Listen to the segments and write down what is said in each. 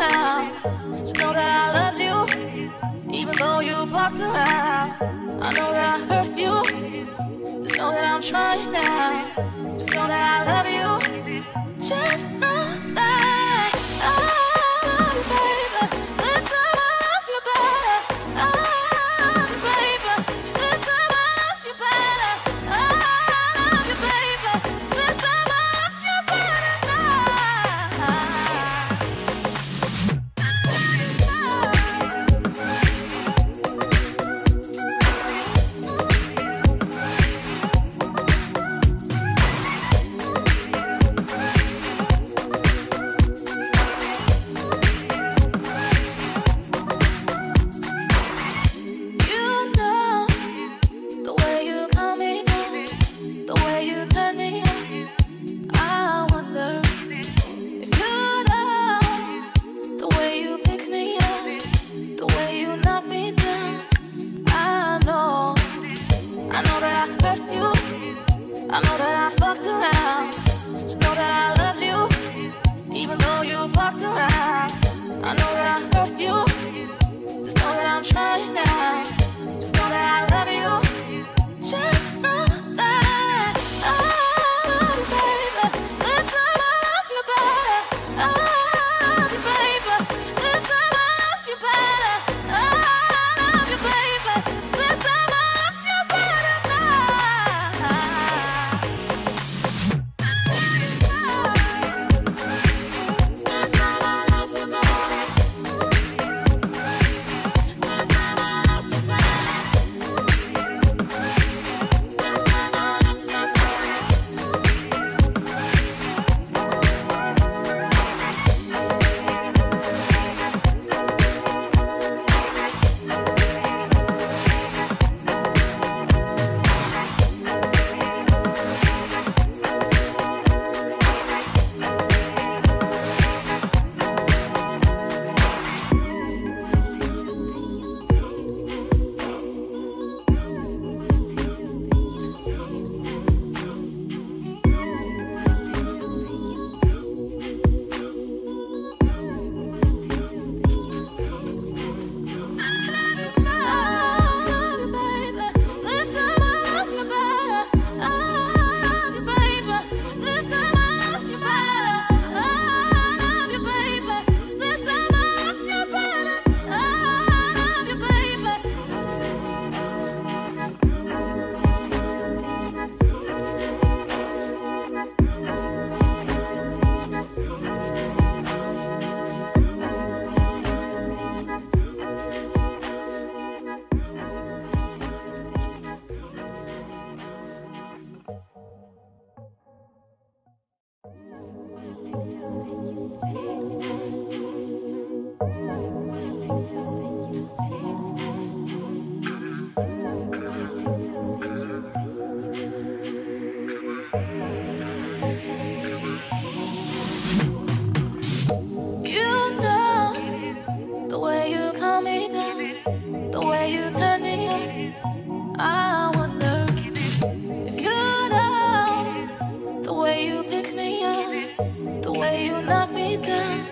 around. Just know that I loved you, even though you fucked around. I know that I hurt you. Just know that I'm trying now. Just know that I love you. Just know that I love you, baby. This time I love you better. I love you, baby. This time I love you better. I love you, baby. This time I love you better now. I know that I fucked around. Just know that I loved you, even though you fucked around. I know that I hurt you. Just know that I'm trying now. Just know that I love you. Just know that I love you, baby. This time I love you better. I love you, baby. This time I love you better. I love you, baby. This time I love you better now. I wonder if you know the way you pick me up, the way you knock me down.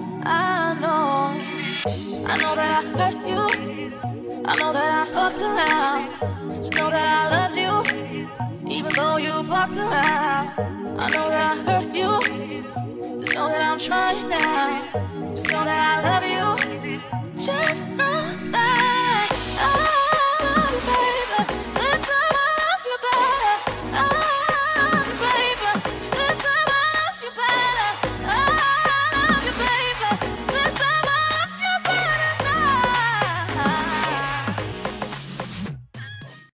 I know that I hurt you. I know that I fucked around. Just know that I loved you, even though you fucked around. I know that I hurt you. Just know that I'm trying now. Just know that I love you. Just know